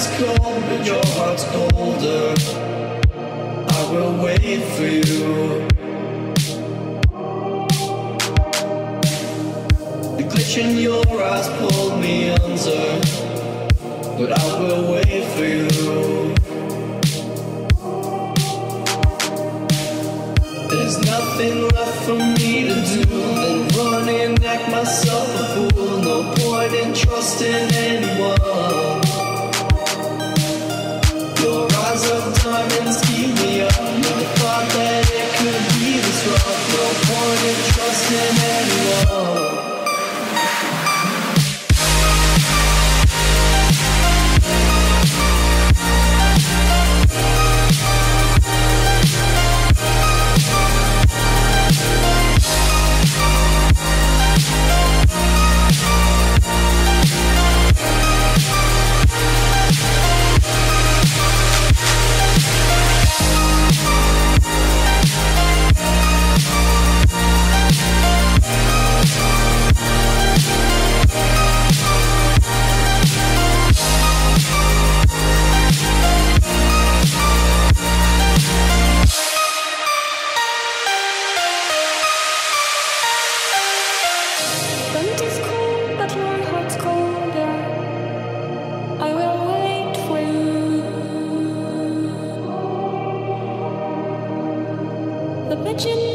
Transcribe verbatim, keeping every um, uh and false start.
is cold, but your heart's colder. I will wait for you. The glitch in your eyes pulled me under, but I will wait for you. There's nothing left for me to do than run and act myself a fool. No point in trusting anyone. Your eyes of diamonds keep me up. Never thought that it could be this rough. No point in trusting anyone. Stunt is cold, but your heart's colder. I will wait for you. The pigeon